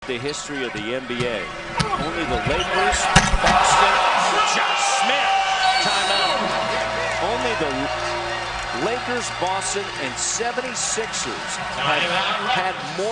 the history of the NBA. Only the Lakers, Boston, Josh Smith, timeout. Only the Lakers, Boston, and 76ers have had more.